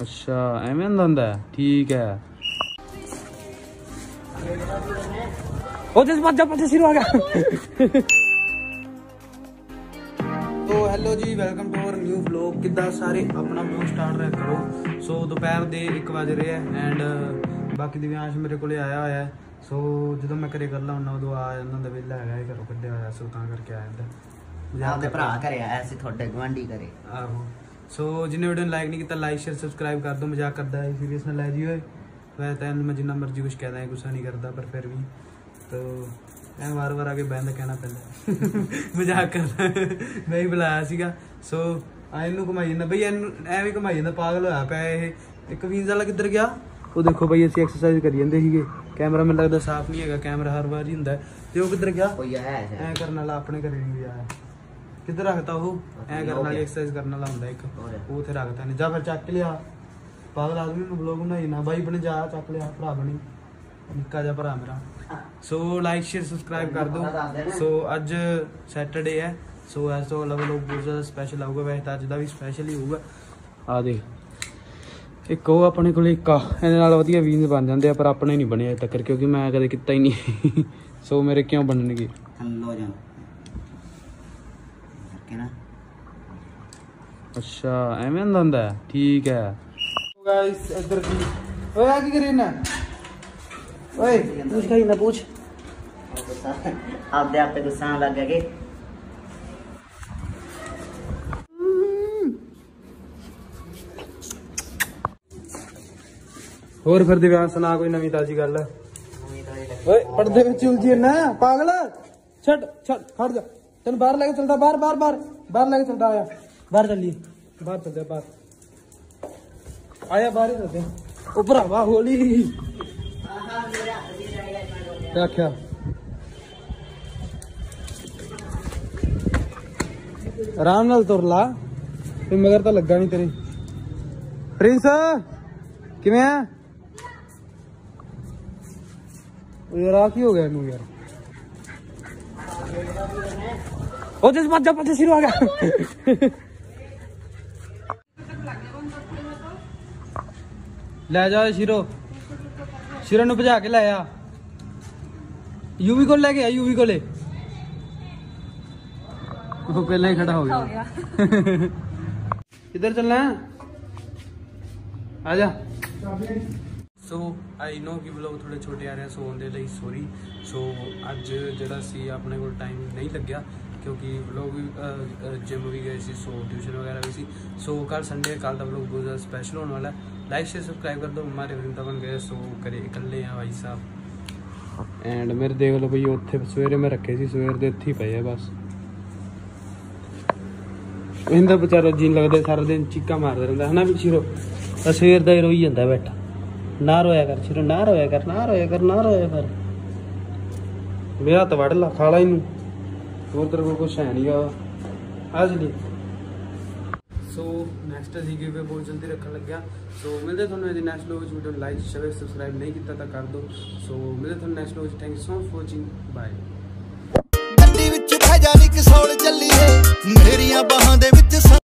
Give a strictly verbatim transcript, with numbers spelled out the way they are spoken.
अच्छा एवें ਹੁੰਦਾ ਹੈ ठीक है। ओ जिस बात जब शुरू आ गया। तो hello ji welcome to our new vlog. किदा सारे अपना व्लॉग स्टार्ट रहा करो। सो दोपहर ਦੇ एक ਵਜ ਰਹੇ ਹੈ ਐਂਡ ਬਾਕੀ ਦਿਵਿਆਂਸ਼ ਮੇਰੇ ਕੋਲੇ ਆਇਆ ਹੋਇਆ ਹੈ। ਸੋ ਜਦੋਂ ਮੈਂ ਘਰੇ ਗੱਲਾਂ ਹੁੰਦਾ ਉਦੋਂ ਆ ਜਾਂਦਾ ਹੁੰਦਾ ਵਿਹਲਾ ਹੈਗਾ ਇਹ ਘਰੋਂ ਕੱਢਿਆ ਹੋਇਆ ਸੋ ਤਾਂ ਕਰਕੇ ਆ ਜਾਂਦਾ। ਆਪਦੇ ਭਰਾ ਘਰੇ ਆਇਆ ਸੀ ਤੁਹਾਡੇ ਗਵਾਂਢੀ ਘਰੇ। ਆਹੋ ਸੋ ਜਿਹਨੇ ਵੀਡੀਓ ਨੂੰ ਲਾਈਕ ਨਹੀਂ ਕੀਤਾ ਲਾਈਕ ਸ਼ੇਅਰ ਸਬਸਕ੍ਰਾਈਬ ਕਰ ਦਿਓ। ਮਜ਼ਾਕ ਕਰਦਾ ਹੈ ਸੀਰੀਅਸ ਨਾ ਲੈ ਜੀ ਹੋਏ ਵੈਸੇ ਤਾਂ ਮੈਂ ਜਿੰਨਾ ਮਰਜ਼ੀ ਕੁਛ ਕਹਿਦਾ ਗੁੱਸਾ ਨਹੀਂ ਕਰਦਾ ਪਰ ਫਿਰ ਵੀ तो ਐ ਵਾਰ ਵਾਰ ਆ ਕੇ ਬੈਂਦ ਕਹਿਣਾ ਪੈਂਦਾ ਮਜ਼ਾਕ ਕਰਦਾ ਮੈਂ ਹੀ ਬੁਲਾਇਆ ਸੀਗਾ। ਸੋ ਆ ਇਹਨੂੰ ਘੁਮਾਈ ਜਾਂਦਾ ਬਈ ਇਹਨੂੰ ਐਵੇਂ ਘੁਮਾਈ ਜਾਂਦਾ ਪਾਗਲ ਹੋਇਆ ਪਿਆ ਇਹ। ਇੱਕ ਵੀਜ਼ ਵਾਲਾ ਕਿੱਧਰ ਗਿਆ ਉਹ ਦੇਖੋ ਬਈ ਅਸੀਂ ਐਕਸਰਸਾਈਜ਼ ਕਰੀ ਜਾਂਦੇ ਸੀਗੇ ਕੈਮਰਾ ਮੈਨੂੰ ਲੱਗਦਾ ਸਾਫ਼ ਨਹੀਂ ਹੈਗਾ ਕੈਮਰਾ ਹਰ ਵਾਰ ਹੀ ਹੁੰਦਾ ਤੇ ਉਹ ਕਿੱਧਰ ਗਿਆ ਐ ਕਰਨ ਵਾਲਾ ਆਪਣੇ ਘਰੇ ਨਹੀਂ ਆਇਆ ਕਿੱਧਰ ਰੱਖਤਾ ਉਹ ਐ ਕਰਨ ਵਾਲੀ ਐਕਸਰਸਾਈਜ਼ ਕਰਨ ਵਾਲਾ ਹੁੰਦਾ ਇੱਕ ਉਹ ਉੱਥੇ ਰੱਖਤਾ ਨਹੀਂ ਜਾਂ ਫਿਰ ਚੱਕ ਲਿਆ ਪਾਗਲ ਆਦਮੀ ਨੂੰ ਬਲੌਗ ਬਣਾਈ ਨਾ ਬਾਈ ਬਣੇ ਜਾ ਚੱਕ ਲਿਆ ਭਰਾ ਬਣੀ ਨਿੱਕਾ ਜਿਹਾ ਭਰਾ ਮੇਰਾ। ਸੋ ਲਾਈਕ ਸ਼ੇਅਰ ਸਬਸਕ੍ਰਾਈਬ ਕਰ ਦਿਓ। ਸੋ ਅੱਜ ਸੈਟਰਡੇ ਹੈ ਸੋ ਐਸ ਤੋਂ ਅਲੱਗ ਅਲੱਗ ਬਹੁਤ ਜ਼ਿਆਦਾ ਸਪੈਸ਼ਲ ਆਊਗਾ ਵੈਸੇ ਤਾਂ ਅੱਜ ਦਾ ਵੀ ਸਪੈਸ਼ਲ ਹੀ ਹੋਊਗਾ। ਆ ਦੇਖ ਇੱਕ ਉਹ ਆਪਣੇ ਕੋਲ ਇੱਕ ਆ ਇਹਦੇ ਨਾਲ ਵਧੀਆ ਵੀਜ਼ ਬਣ ਜਾਂਦੇ ਆ ਪਰ ਆਪਣੇ ਨਹੀਂ ਬਣੇ ਅਜੇ ਤੱਕ ਕਿਉਂਕਿ ਮੈਂ ਕਦੇ ਕੀਤਾ ਹੀ ਨਹੀਂ। ਸੋ ਮੇਰੇ ਕਿਉਂ ਬਣਨਗੇ अच्छा एवें ਹੁੰਦਾ ਹੈ ठीक है। गाइस इधर की ओए आ की करे ना ओए पूछ कहीं ना पूछ आप दे आप पे गुस्सा लग गया के ਹੋਰ ਫਿਰ ਦਿਵਿਆਂ ਸੁਣਾ ਕੋਈ ਨਵੀਂ ਤਾਜੀ ਗੱਲ। ਓਏ ਪਰਦੇ ਵਿੱਚ ਉਲਝੀ ਨਾ ਪਾਗਲ ਛੱਡ ਛੱਡ ਖੜ ਜਾ ਤੈਨੂੰ ਬਾਹਰ ਲੈ ਕੇ ਚਲਦਾ ਬਾਹਰ ਬਾਹਰ ਬਾਹਰ ਬਾਹਰ ਲੈ ਕੇ ਚਲਦਾ ਆਇਆ बाहर चलिए बाहर चलते बाहर आया बाहर ही चलते ओ भरावा होली क्या क्या आराम नाल तुर ला फिर मगर तो लगा नहीं तेरे प्रिंस किवें है यार आ की हो गया इनू यार ओ जिस बात जब शुरू आ गया ਲੈ ਜਾ ਸ਼ੀਰੋ ਸ਼ੀਰੋ ਨੂੰ ਭਜਾ ਕੇ ਲੈ ਆ ਯੂਵੀ ਕੋਲ ਲੈ ਕੇ ਆ ਯੂਵੀ ਕੋਲੇ ਉਹ ਪਹਿਲਾਂ ਹੀ ਖੜਾ ਹੋ ਗਿਆ ਕਿੱਧਰ ਚੱਲਣਾ ਆ ਜਾ। ਸੋ ਆਈ ਨੋ ਕਿ ਵਲੋਗ ਥੋੜੇ ਛੋਟੇ ਆ ਰਹੇ ਸੋ ਉਹਦੇ ਲਈ ਸੋਰੀ। ਸੋ ਅੱਜ ਜਿਹੜਾ ਸੀ ਆਪਣੇ ਕੋਲ ਟਾਈਮ ਨਹੀਂ ਲੱਗਿਆ ਕਿਉਂਕਿ ਵਲੋਗ ਵੀ ਜਿਮ ਵੀ ਗਏ ਸੀ ਸੋ ਟਿਊਸ਼ਨ ਵਗੈरह भी सी। सो कल संडे कल का व्लॉग बहुत ज़्यादा स्पेशल होने वाला है। लाइक शेयर सब्सक्राइब कर दो। हमारे वृंदावन गए सो करे इकल्ले हैं भाई साहब एंड मेरे देख लो भाई उत्थे सवेरे मैं रखे सी सवेर दे इत्थे ही पे है बस इनका बेचारा जीन लगता सारा दिन चीका मारता रहता है ना भी शिरो सवेर का ही रोई जाता बैठा ना रोया कर शिरो ना रोया कर ना रोया कर ना रोया कर मेरा तो वड़ ला खाला इन और तेरे को कुछ है नहीं आज नहीं। सो नैक्सट अभी गिव अवे बहुत जल्दी रखने लग गया। सो मिलते थोड़ा next vlog video like share subscribe नहीं किया तो कर दो। सो मिलते थोड़ा next vlog thank you so much for watching bye. गड्डी विच भजा नी कसौल चली है मेरियां बाहां दे विच